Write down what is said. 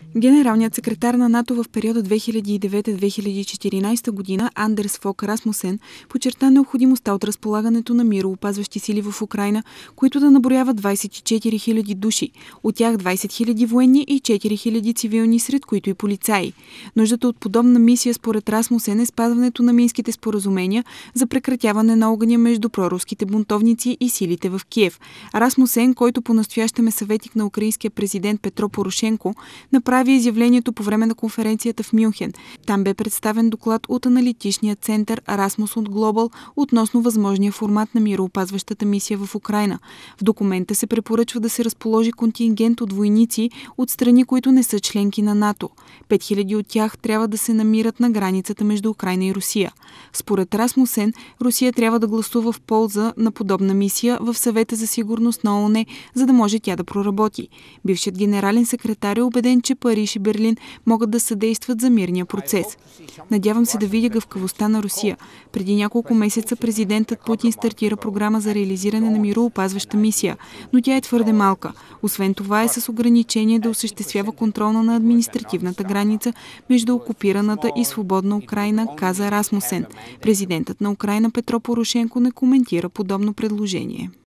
Генералният секретар на НАТО в периода 2009-2014 година Андерс Фог Расмусен подчерта необходимостта от разполагането на мироопазващи сили в Украйна, които да наброяват 24 000 души, от тях 20 000 военни и 4 000 цивилни, сред които и полицаи. Нуждата от подобна мисия според Расмусен е спазването на Минските споразумения за прекратяване на огъня между проруските бунтовници и силите в Киев. Расмусен, който понастоящем е съветник на украинския президент Петро Порошенко, направи изявлението по време на конференцията в Мюнхен. Там бе представен доклад от аналитичния център Rasmussen Global относно възможния формат на мироопазващата мисия в Украйна. В документа се препоръчва да се разположи контингент от войници от страни, които не са членки на НАТО. 5000 от тях трябва да се намират на границата между Украйна и Русия. Според Расмусен, Русия трябва да гласува в полза на подобна мисия в Съвета за сигурност на ООН, за да може тя да проработи. Бившият генерален секретар е убеден, че Париж и Берлин могат да съдействат за мирния процес. Надявам се да видя гъвкавостта на Русия. Преди няколко месеца президентът Путин стартира програма за реализиране на мироопазваща мисия, но тя е твърде малка. Освен това е с ограничение да осъществява контрола на административната граница между окупираната и свободна Украйна, каза Расмусен. Президентът на Украйна Петро Порошенко не коментира подобно предложение.